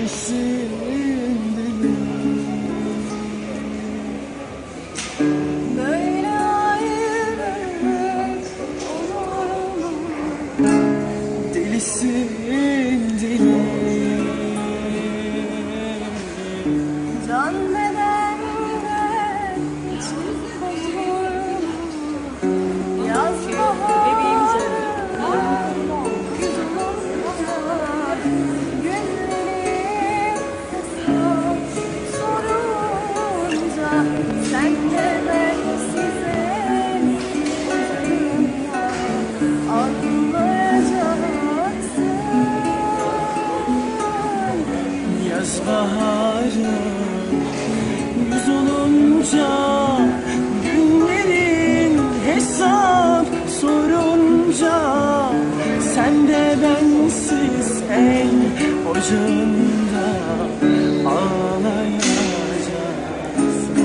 delisin deli. Böyle ayrılık olur mu? Delisin deli. Can bedenden çıkıp olur mu? Yaz baharı güzel olmaz. Günlerim hesap sorunca sen de ben size anlayacaksın. Yaz baharı yüz olunca, günlerin hesap sorunca, sen de bensiz el ocağında ağlayacaksın.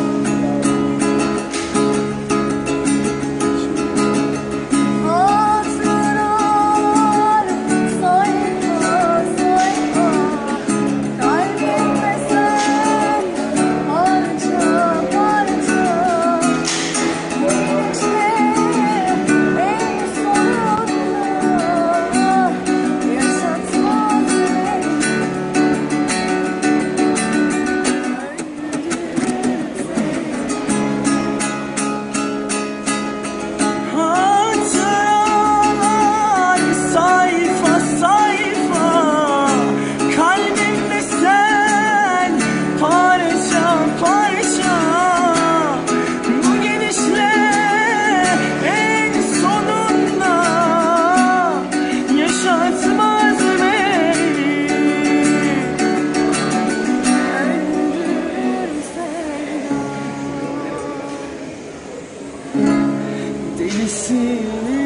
Hatıralar sayfa sayfa, kalbimde sen parça parça. Bu gece en sonunda yaşatmaz beni. Hatıralar sayfa sayfa, kalbimde sen parça parça. Bu gidişle en sonunda yaşatmaz beni. Delisin